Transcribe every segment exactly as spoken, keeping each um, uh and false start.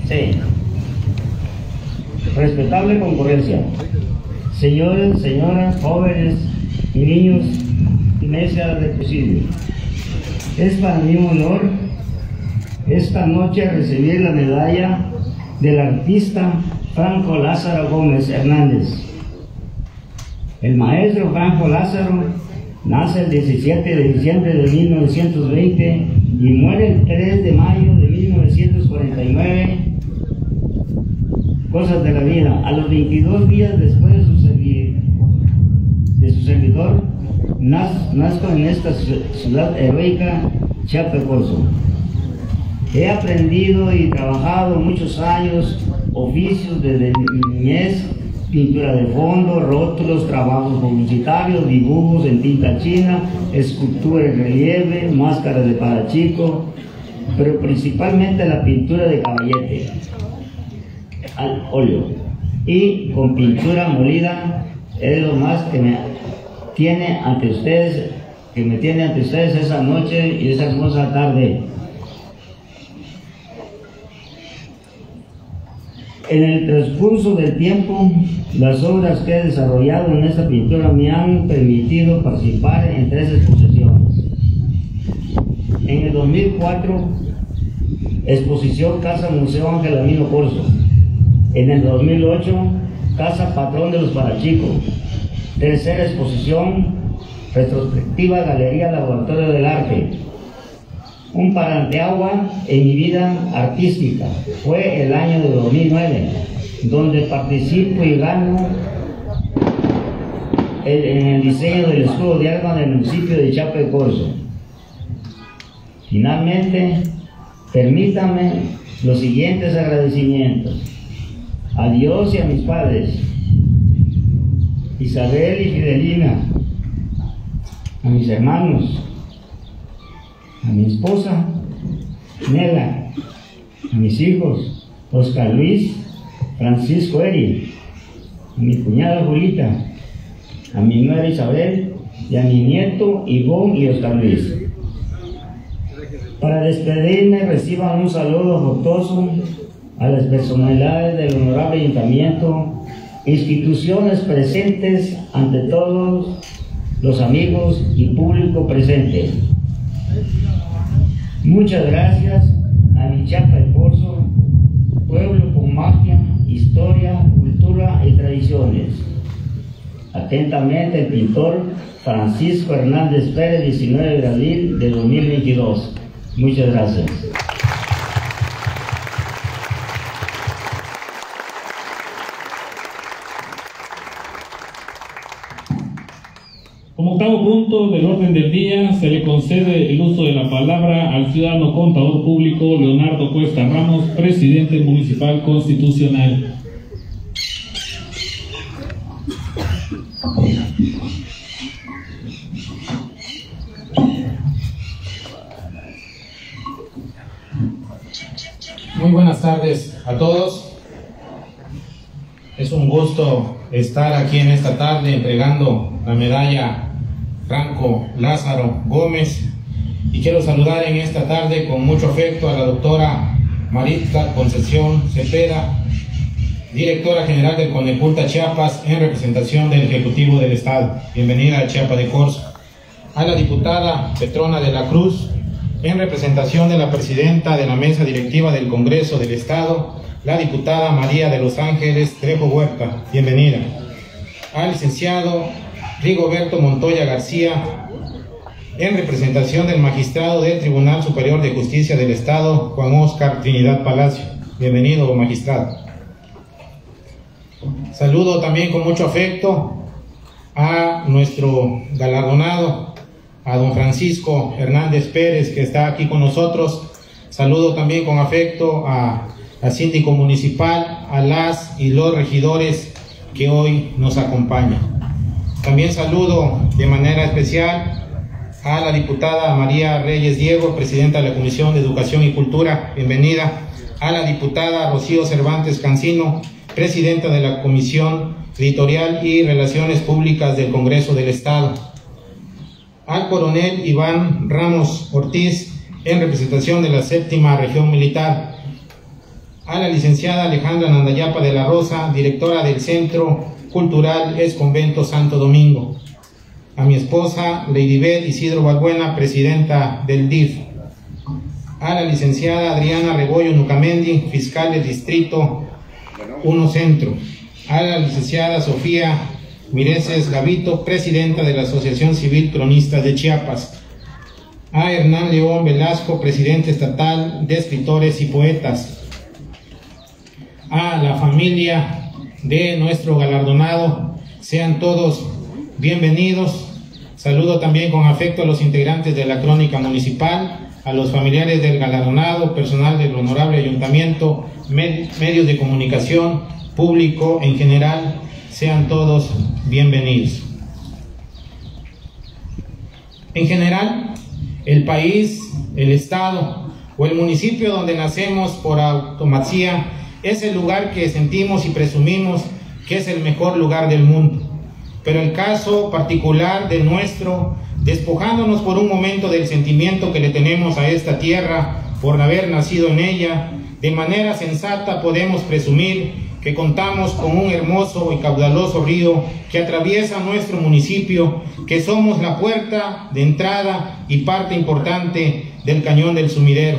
Sí. Respetable concurrencia. Señores, señoras, jóvenes y niños, mesa de presidio. Es para mí un honor esta noche recibir la medalla del artista Franco Lázaro Gómez Hernández. El maestro Franco Lázaro nace el diecisiete de diciembre de mil novecientos veinte y muere el tres de mayo de mil novecientos cuarenta y nueve. Cosas de la vida. A los veintidós días después de su, servi de su servidor, naz nazco en esta ciudad heroica, Chiapa de Corzo. He aprendido y trabajado muchos años oficios desde mi niñez: pintura de fondo, rótulos, trabajos publicitarios, dibujos en tinta china, escultura en relieve, máscaras de parachico, pero principalmente la pintura de caballete al óleo y con pintura molida. Es lo más que me tiene ante ustedes, que me tiene ante ustedes esa noche y esa hermosa tarde. En el transcurso del tiempo, las obras que he desarrollado en esta pintura me han permitido participar en tres exposiciones. En el dos mil cuatro, exposición Casa Museo Ángel Amino Corzo. En el dos mil ocho, Casa Patrón de los Parachicos. Tercera exposición, retrospectiva Galería Laboratorio del Arte. Un parteaguas en mi vida artística fue el año de dos mil nueve, donde participo y gano el, en el diseño del escudo de armas del municipio de Chiapa de Corzo. Finalmente, permítanme los siguientes agradecimientos: a Dios y a mis padres, Isabel y Fidelina, a mis hermanos, a mi esposa Nela, a mis hijos Oscar Luis, Francisco Eri, a mi cuñada Julita, a mi nuera Isabel y a mi nieto Ivón y Oscar Luis. Para despedirme, reciban un saludo afectuoso a las personalidades del honorable ayuntamiento, instituciones presentes, ante todos los amigos y público presente. Muchas gracias a mi Chiapa de Corzo, pueblo con magia, historia, cultura y tradiciones. Atentamente, el pintor Francisco Hernández Pérez, diecinueve de abril de dos mil veintidós. Muchas gracias. Como octavo punto del orden del día, se le concede el uso de la palabra al ciudadano contador público Leonardo Cuesta Ramos, presidente municipal constitucional. Muy buenas tardes a todos. Es un gusto estar aquí en esta tarde entregando la medalla Franco Lázaro Gómez, y quiero saludar en esta tarde con mucho afecto a la doctora Maritza Concepción Cepeda, directora general del Coneculta Chiapas, en representación del Ejecutivo del Estado. Bienvenida a Chiapa de Corzo. A la diputada Petrona de la Cruz, en representación de la presidenta de la mesa directiva del Congreso del Estado, la diputada María de los Ángeles Trejo Huerta. Bienvenida. Al licenciado Rigoberto Montoya García, en representación del magistrado del Tribunal Superior de Justicia del Estado, Juan Oscar Trinidad Palacio. Bienvenido, magistrado. Saludo también con mucho afecto a nuestro galardonado, a don Francisco Hernández Pérez, que está aquí con nosotros. Saludo también con afecto a, a síndico municipal, a las y los regidores que hoy nos acompañan. También saludo de manera especial a la diputada María Reyes Diego, presidenta de la Comisión de Educación y Cultura. Bienvenida. A la diputada Rocío Cervantes Cancino, presidenta de la Comisión Editorial y Relaciones Públicas del Congreso del Estado. Al coronel Iván Ramos Ortiz, en representación de la séptima región militar. a la licenciada Alejandra Nandayapa de la Rosa, directora del Centro Cultural Ex Convento Santo Domingo, a mi esposa Ladybeth Isidro Balbuena, presidenta del D I F, a la licenciada Adriana Rebollo Nucamendi, fiscal del Distrito uno Centro, a la licenciada Sofía Mireses Gavito, presidenta de la Asociación Civil Cronistas de Chiapas, a Hernán León Velasco, presidente estatal de Escritores y Poetas, a la familia de nuestro galardonado, sean todos bienvenidos. Saludo también con afecto a los integrantes de la Crónica Municipal, a los familiares del galardonado, personal del honorable ayuntamiento, med medios de comunicación, público en general, sean todos bienvenidos. En general, el país, el estado o el municipio donde nacemos por automatía es el lugar que sentimos y presumimos que es el mejor lugar del mundo. Pero el caso particular de nuestro, despojándonos por un momento del sentimiento que le tenemos a esta tierra por haber nacido en ella, de manera sensata podemos presumir que contamos con un hermoso y caudaloso río que atraviesa nuestro municipio, que somos la puerta de entrada y parte importante del Cañón del Sumidero.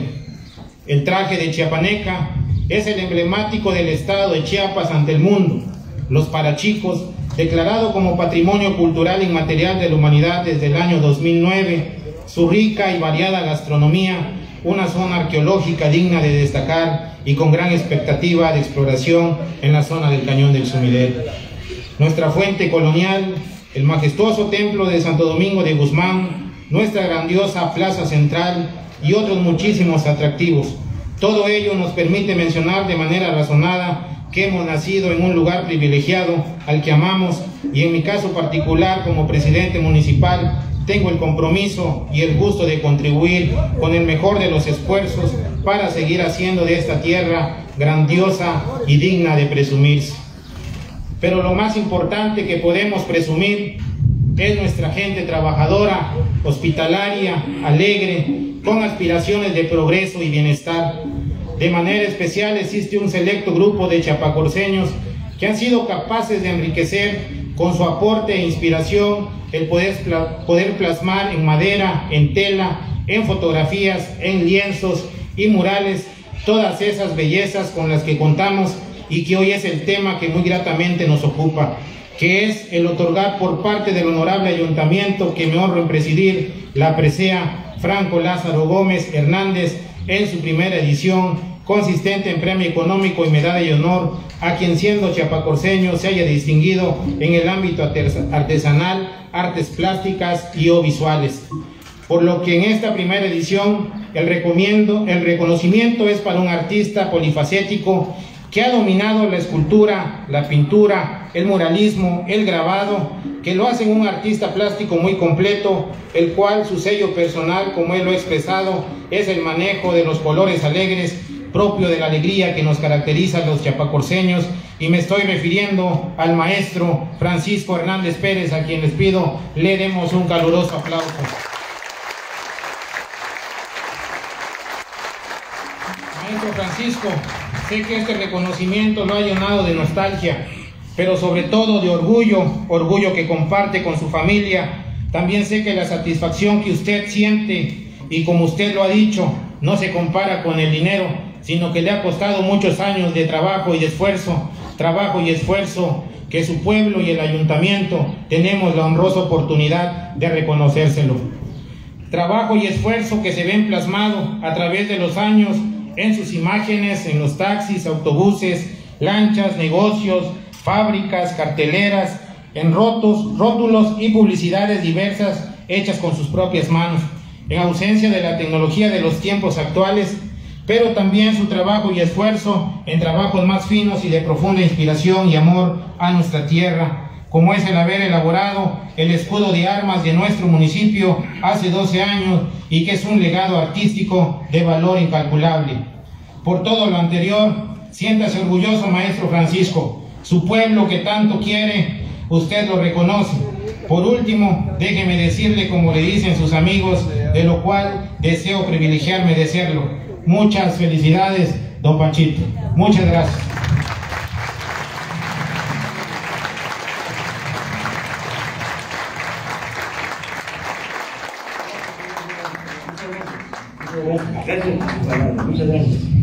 El traje de chiapaneca es el emblemático del estado de Chiapas ante el mundo. Los Parachicos, declarado como Patrimonio Cultural Inmaterial de la Humanidad desde el año dos mil nueve, su rica y variada gastronomía, una zona arqueológica digna de destacar y con gran expectativa de exploración en la zona del Cañón del Sumidero. Nuestra fuente colonial, el majestuoso templo de Santo Domingo de Guzmán, nuestra grandiosa plaza central y otros muchísimos atractivos. Todo ello nos permite mencionar de manera razonada que hemos nacido en un lugar privilegiado al que amamos, y en mi caso particular como presidente municipal tengo el compromiso y el gusto de contribuir con el mejor de los esfuerzos para seguir haciendo de esta tierra grandiosa y digna de presumirse. Pero lo más importante que podemos presumir es nuestra gente trabajadora, hospitalaria, alegre, con aspiraciones de progreso y bienestar. De manera especial existe un selecto grupo de chiapacorseños que han sido capaces de enriquecer con su aporte e inspiración el poder, poder plasmar en madera, en tela, en fotografías, en lienzos y murales todas esas bellezas con las que contamos y que hoy es el tema que muy gratamente nos ocupa, que es el otorgar por parte del honorable ayuntamiento que me honro en presidir, la presea Franco Lázaro Gómez Hernández, en su primera edición, consistente en premio económico y medalla de honor a quien siendo chiapacorseño se haya distinguido en el ámbito artesanal, artes plásticas y o visuales. Por lo que en esta primera edición el, recomiendo, el reconocimiento es para un artista polifacético que ha dominado la escultura, la pintura, el muralismo, el grabado, que lo hacen un artista plástico muy completo, el cual su sello personal, como él lo ha expresado, es el manejo de los colores alegres, propio de la alegría que nos caracteriza a los chiapacorseños, y me estoy refiriendo al maestro Francisco Hernández Pérez, a quien les pido le demos un caluroso aplauso. Maestro Francisco, sé que este reconocimiento lo ha llenado de nostalgia, pero sobre todo de orgullo, orgullo que comparte con su familia. También sé que la satisfacción que usted siente, y como usted lo ha dicho, no se compara con el dinero, sino que le ha costado muchos años de trabajo y de esfuerzo, trabajo y esfuerzo que su pueblo y el ayuntamiento tenemos la honrosa oportunidad de reconocérselo. Trabajo y esfuerzo que se ven plasmado a través de los años en sus imágenes, en los taxis, autobuses, lanchas, negocios, fábricas, carteleras, en rotos, rótulos y publicidades diversas hechas con sus propias manos, en ausencia de la tecnología de los tiempos actuales, pero también su trabajo y esfuerzo en trabajos más finos y de profunda inspiración y amor a nuestra tierra, como es el haber elaborado el escudo de armas de nuestro municipio hace doce años y que es un legado artístico de valor incalculable. Por todo lo anterior, siéntase orgulloso, maestro Francisco. Su pueblo que tanto quiere, usted lo reconoce. Por último, déjeme decirle, como le dicen sus amigos, de lo cual deseo privilegiarme de serlo. Muchas felicidades don Panchito. Muchas gracias. Muchas gracias.